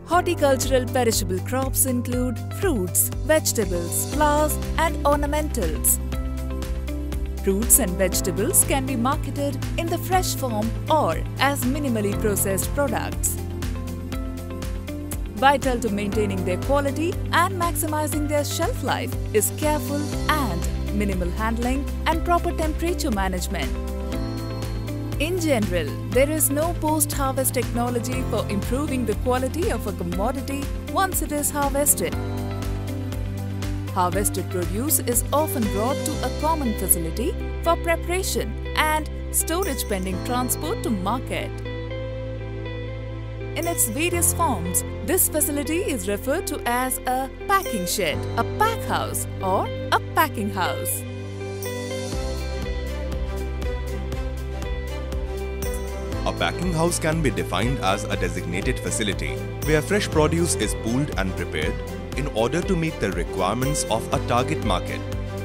Horticultural perishable crops include fruits, vegetables, flowers and ornamentals. Fruits and vegetables can be marketed in the fresh form or as minimally processed products. Vital to maintaining their quality and maximizing their shelf life is careful and minimal handling and proper temperature management. In general, there is no post-harvest technology for improving the quality of a commodity once it is harvested. Harvested produce is often brought to a common facility for preparation and storage pending transport to market. In its various forms, this facility is referred to as a packing shed, a pack house or a packing house. A packing house can be defined as a designated facility where fresh produce is pooled and prepared in order to meet the requirements of a target market.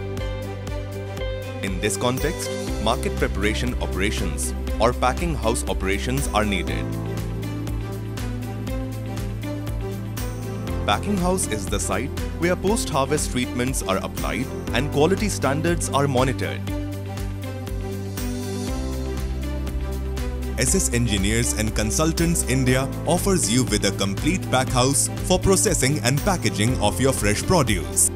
In this context, market preparation operations or packing house operations are needed. Packing house is the site where post-harvest treatments are applied and quality standards are monitored. SS Engineers and Consultants India offers you with a complete pack house for processing and packaging of your fresh produce.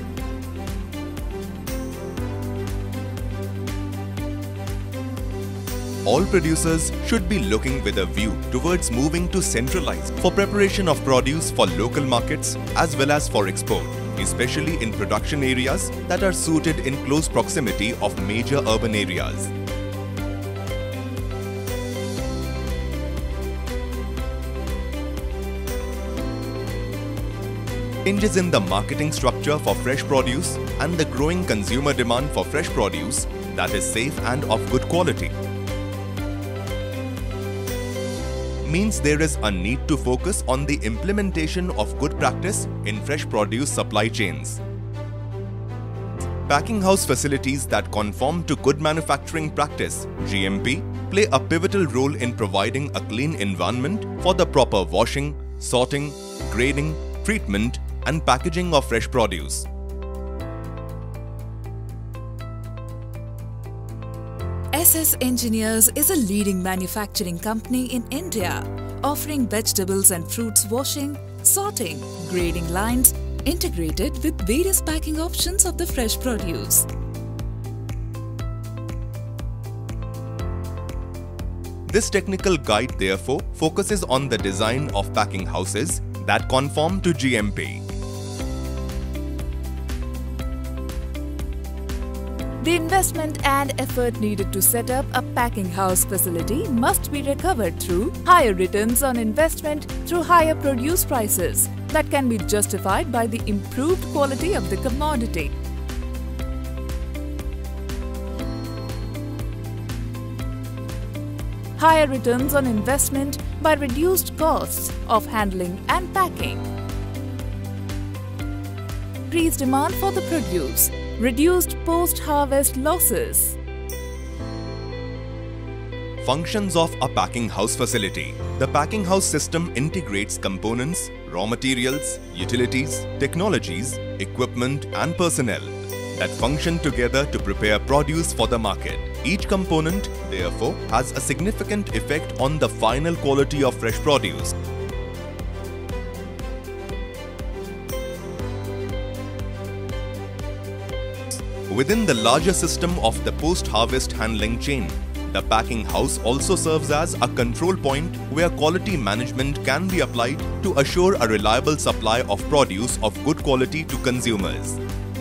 All producers should be looking with a view towards moving to centralized for preparation of produce for local markets as well as for export, especially in production areas that are suited in close proximity of major urban areas. Changes in the marketing structure for fresh produce and the growing consumer demand for fresh produce that is safe and of good quality means there is a need to focus on the implementation of good practice in fresh produce supply chains. Packing house facilities that conform to good manufacturing practice (GMP) play a pivotal role in providing a clean environment for the proper washing, sorting, grading, treatment and packaging of fresh produce. SS Engineers is a leading manufacturing company in India, offering vegetables and fruits washing, sorting, grading lines, integrated with various packing options of the fresh produce. This technical guide therefore focuses on the design of packing houses that conform to GMP. The investment and effort needed to set up a packing house facility must be recovered through higher returns on investment through higher produce prices that can be justified by the improved quality of the commodity. Higher returns on investment by reduced costs of handling and packing. Increased demand for the produce. Reduced post-harvest losses. Functions of a packing house facility. The packing house system integrates components, raw materials, utilities, technologies, equipment and personnel that function together to prepare produce for the market. Each component, therefore, has a significant effect on the final quality of fresh produce. Within the larger system of the post-harvest handling chain, the packing house also serves as a control point where quality management can be applied to assure a reliable supply of produce of good quality to consumers.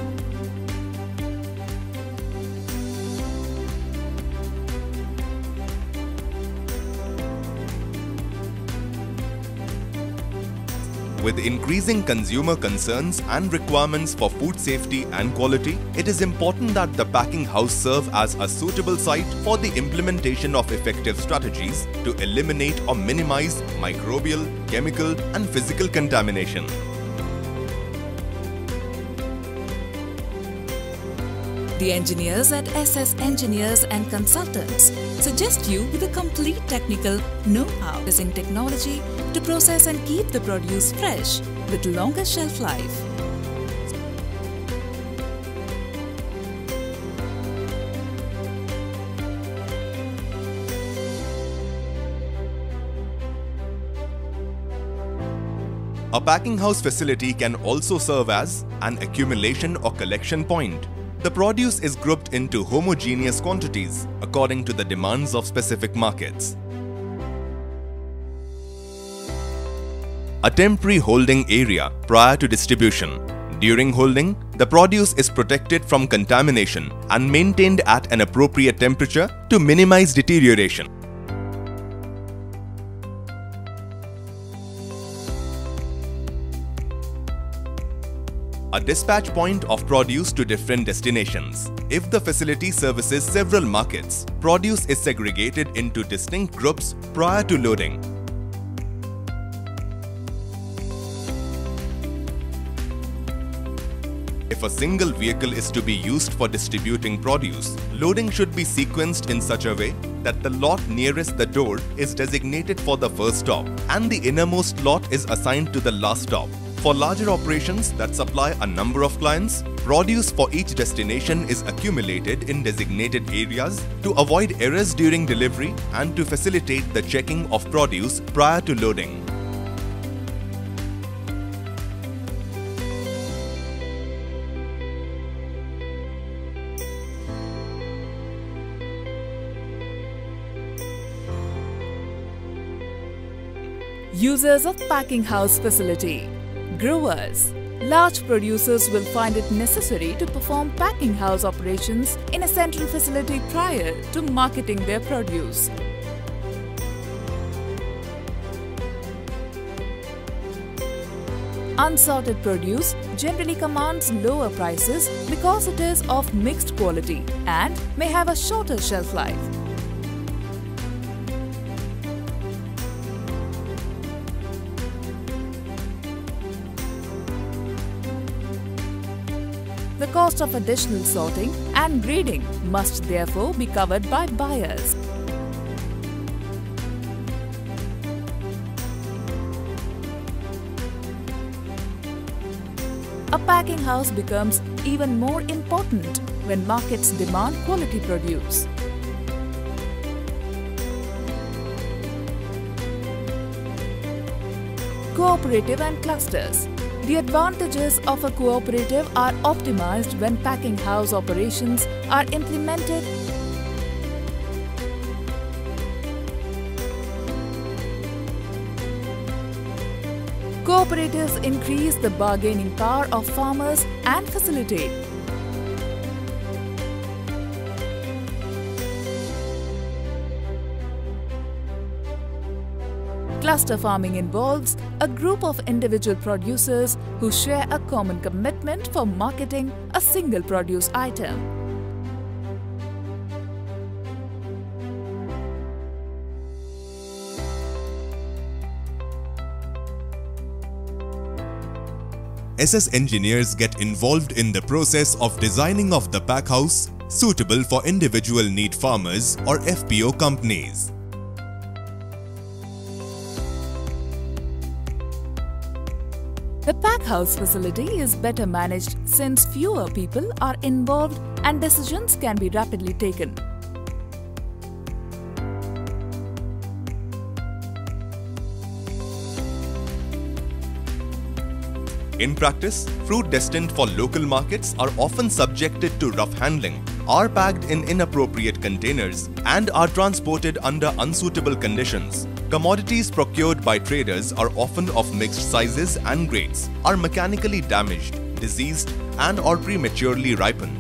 With increasing consumer concerns and requirements for food safety and quality, it is important that the packing house serve as a suitable site for the implementation of effective strategies to eliminate or minimize microbial, chemical and physical contamination. The engineers at SS Engineers and Consultants suggest you with a complete technical know-how using technology to process and keep the produce fresh with longer shelf life. A packing house facility can also serve as an accumulation or collection point. The produce is grouped into homogeneous quantities according to the demands of specific markets. A temporary holding area prior to distribution. During holding, the produce is protected from contamination and maintained at an appropriate temperature to minimize deterioration. A dispatch point of produce to different destinations. If the facility services several markets, produce is segregated into distinct groups prior to loading. If a single vehicle is to be used for distributing produce, loading should be sequenced in such a way that the lot nearest the door is designated for the first stop and the innermost lot is assigned to the last stop. For larger operations that supply a number of clients, produce for each destination is accumulated in designated areas to avoid errors during delivery and to facilitate the checking of produce prior to loading. Users of packing house facility. Growers. Large producers will find it necessary to perform packing house operations in a central facility prior to marketing their produce. Unsorted produce generally commands lower prices because it is of mixed quality and may have a shorter shelf life. The cost of additional sorting and grading must therefore be covered by buyers. A packing house becomes even more important when markets demand quality produce. Cooperative and clusters. The advantages of a cooperative are optimized when packing house operations are implemented. Cooperatives increase the bargaining power of farmers and facilitate cluster farming involves a group of individual producers who share a common commitment for marketing a single produce item. SS engineers get involved in the process of designing of the pack house suitable for individual need farmers or FPO companies. The pack house facility is better managed since fewer people are involved and decisions can be rapidly taken. In practice, fruit destined for local markets are often subjected to rough handling, are packed in inappropriate containers, and are transported under unsuitable conditions. Commodities procured by traders are often of mixed sizes and grades, are mechanically damaged, diseased, and are prematurely ripened.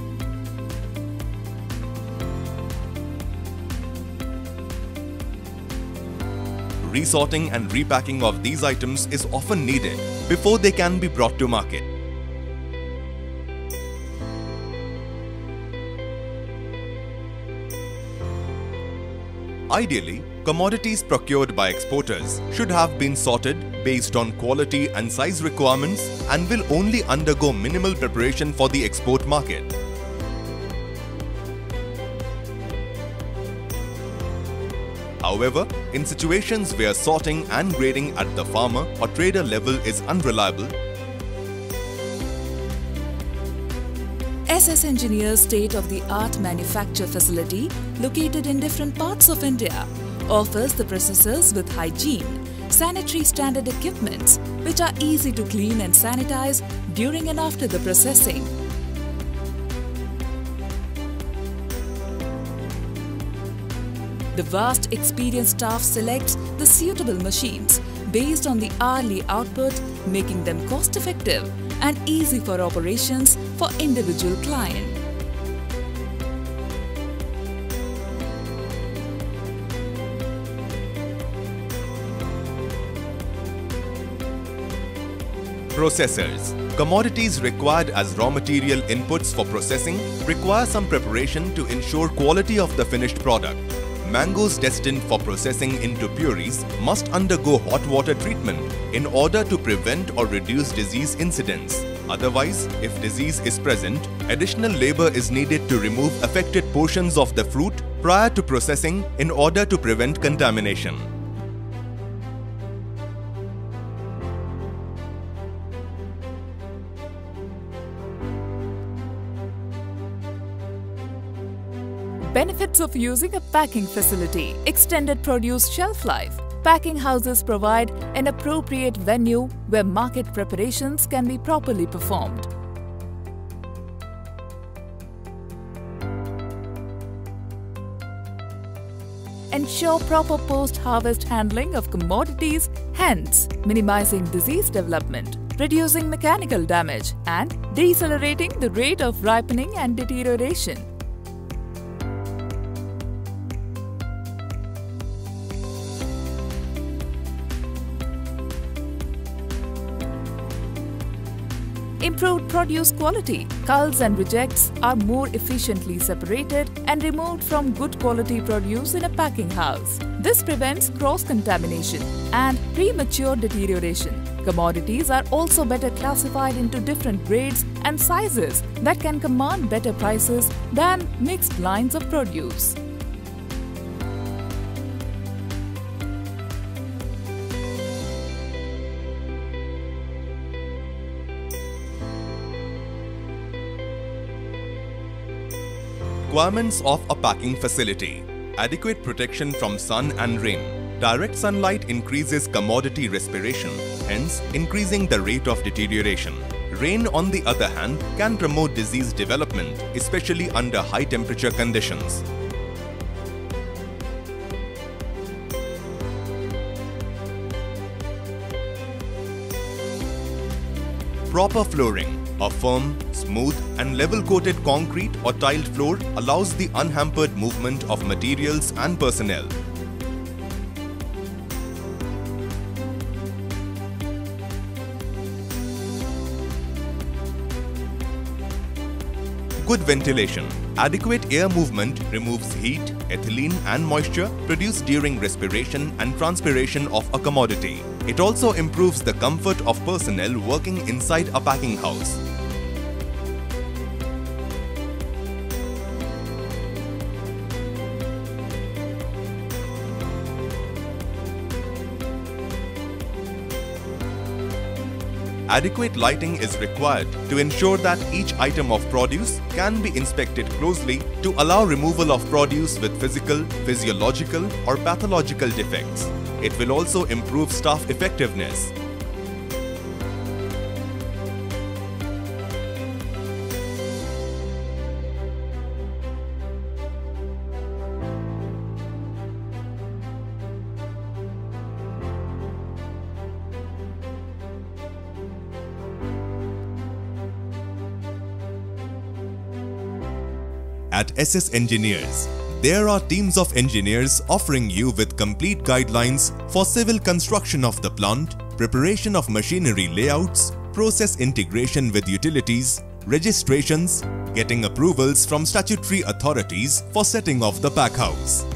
Resorting and repacking of these items is often needed before they can be brought to market. Ideally, commodities procured by exporters should have been sorted based on quality and size requirements and will only undergo minimal preparation for the export market. However, in situations where sorting and grading at the farmer or trader level is unreliable, SS Engineers state-of-the-art manufacture facility located in different parts of India offers the processors with hygiene, sanitary standard equipments which are easy to clean and sanitize during and after the processing. The vast experienced staff selects the suitable machines based on the hourly output, making them cost-effective and easy for operations for individual client. processors. Commodities required as raw material inputs for processing require some preparation to ensure quality of the finished product. Mangoes destined for processing into purees must undergo hot water treatment in order to prevent or reduce disease incidence. Otherwise, if disease is present, additional labor is needed to remove affected portions of the fruit prior to processing in order to prevent contamination. Benefits of using a packing facility: extended produce shelf life. Packing houses provide an appropriate venue where market preparations can be properly performed. Ensure proper post-harvest handling of commodities, hence minimizing disease development, reducing mechanical damage, and decelerating the rate of ripening and deterioration. Improved produce quality. Culls and rejects are more efficiently separated and removed from good quality produce in a packing house. This prevents cross-contamination and premature deterioration. Commodities are also better classified into different grades and sizes that can command better prices than mixed lines of produce. Requirements of a packing facility: adequate protection from sun and rain. Direct sunlight increases commodity respiration, hence increasing the rate of deterioration. Rain, on the other hand, can promote disease development, especially under high temperature conditions. Proper flooring. A firm, smooth and level-coated concrete or tiled floor allows the unhampered movement of materials and personnel. Good ventilation. Adequate air movement removes heat, ethylene and moisture produced during respiration and transpiration of a commodity. It also improves the comfort of personnel working inside a packing house. Adequate lighting is required to ensure that each item of produce can be inspected closely to allow removal of produce with physical, physiological or pathological defects. It will also improve staff effectiveness. At SS Engineers, there are teams of engineers offering you with complete guidelines for civil construction of the plant, preparation of machinery layouts, process integration with utilities, registrations, getting approvals from statutory authorities for setting off the pack house.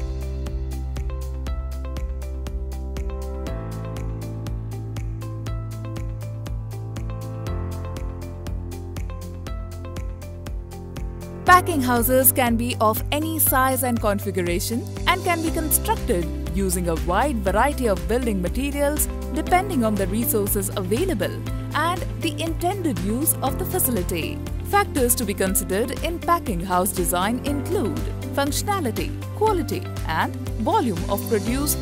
Packing houses can be of any size and configuration and can be constructed using a wide variety of building materials depending on the resources available and the intended use of the facility. Factors to be considered in packing house design include functionality, quality and volume of produce.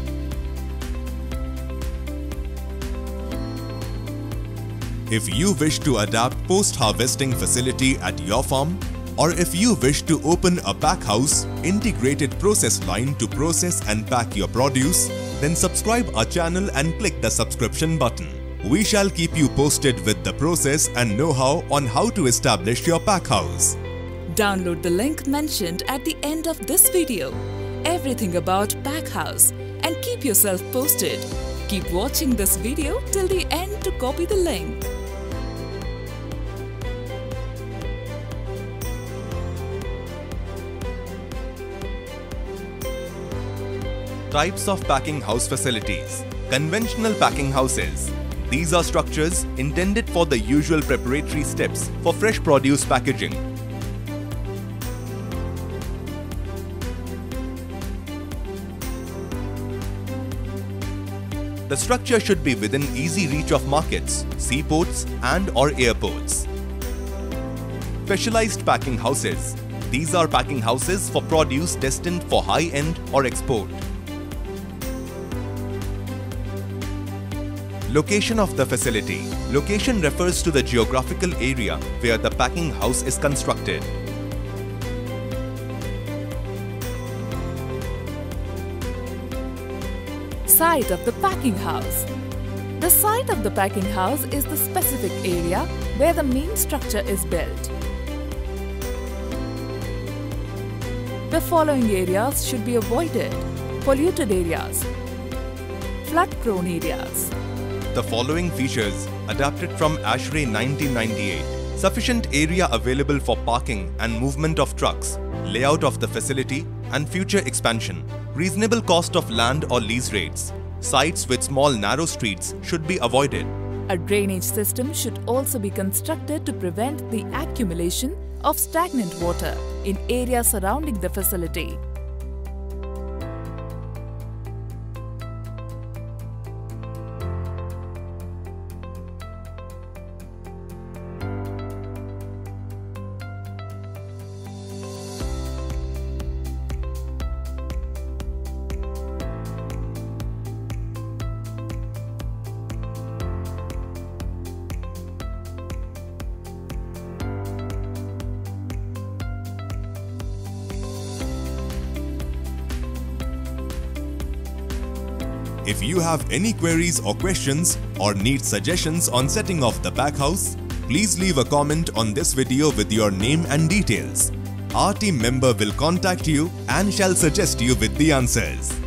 If you wish to adapt post-harvesting facility at your farm, or if you wish to open a pack house integrated process line to process and pack your produce, then subscribe our channel and click the subscription button. We shall keep you posted with the process and know-how on how to establish your pack house. Download the link mentioned at the end of this video. Everything about pack house and keep yourself posted. Keep watching this video till the end to copy the link. Types of packing house facilities. Conventional packing houses. These are structures intended for the usual preparatory steps for fresh produce packaging. The structure should be within easy reach of markets, seaports and/or airports. Specialized packing houses. These are packing houses for produce destined for high-end or export. Location of the facility. Location refers to the geographical area where the packing house is constructed. Site of the packing house. The site of the packing house is the specific area where the main structure is built. The following areas should be avoided: polluted areas, flood-prone areas. The following features adapted from ASHRAE 1998. Sufficient area available for parking and movement of trucks, layout of the facility and future expansion, reasonable cost of land or lease rates. Sites with small narrow streets should be avoided. A drainage system should also be constructed to prevent the accumulation of stagnant water in areas surrounding the facility. If you have any queries or questions or need suggestions on setting off the pack house, please leave a comment on this video with your name and details. Our team member will contact you and shall suggest you with the answers.